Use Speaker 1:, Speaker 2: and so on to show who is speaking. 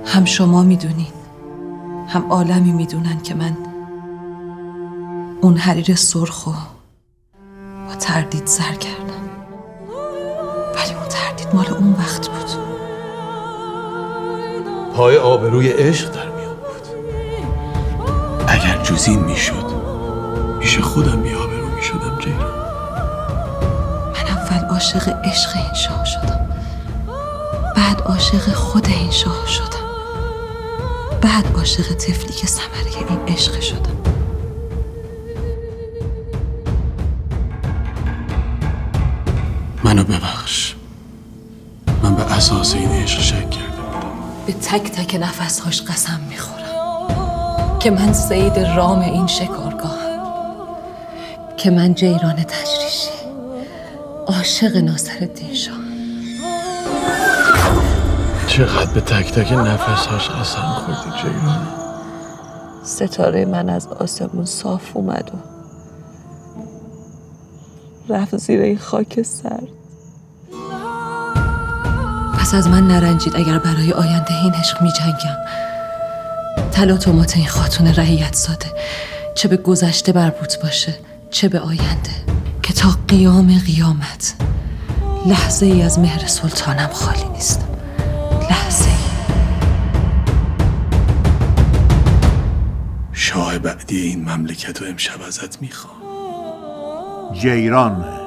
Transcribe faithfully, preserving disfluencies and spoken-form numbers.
Speaker 1: هم شما میدونین، هم عالمی میدونن که من اون حریر سرخو با تردید سر کردم، ولی اون تردید مال اون وقت بود.
Speaker 2: پای آبروی عشق در می آورد. اگر جز میشد میشه خودم بی آبرو میشدم جیران.
Speaker 1: من اول عاشق عشق این شاه شدم، بعد عاشق خود این شاه شدم، بعد عاشق طفلی که ثمره این عشق شدم.
Speaker 2: منو ببخش، من به اساس این عشق شک کردم.
Speaker 1: به تک تک نفسهاش قسم میخورم که من صید رام این شکارگاهم، که من جیران تجریشی عاشق ناصرالدین شاه.
Speaker 2: چقدر به تک تک نفسهاش قسم خوردی جیران.
Speaker 1: ستاره من از آسمون صاف اومد و رفت زیر این خاک سرد. پس از من نرنجید اگر برای آینده این عشق می جنگم. تلاطمات این خاتون رعیت زاده چه به گذشته مربوط باشه چه به آینده، که تا قیام قیامت لحظه ای از مهر سلطانم خالی نیستم. لحظه ای.
Speaker 2: شاه بعدی این مملکت رو امشب ازت میخوام.
Speaker 3: جیران